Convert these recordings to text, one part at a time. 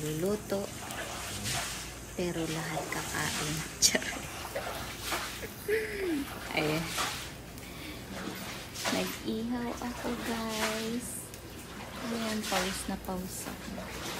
nagluluto. Pero lahat kakain. Ayan. Nag-ihaw ako, guys. Ayan, pawis na pawis ako.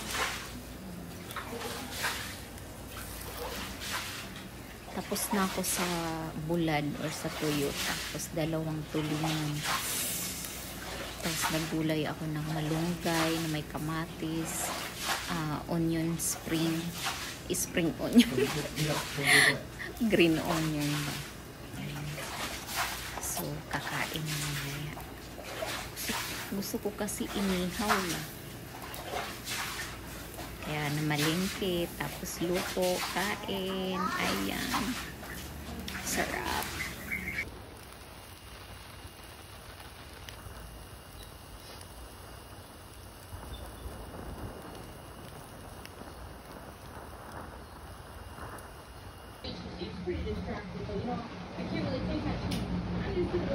Tapos na ako sa bulad or sa tuyo. Tapos dalawang tulingan. Tapos naggulay ako ng malunggay na may kamatis, onion spring onion. Green onion. So, kakain na mamaya. Gusto ko kasi inihaw na. Kaya namalingki, tapos luto, kain. Ayan. Sarap. It's pretty distracting, you know. I can't really think that too.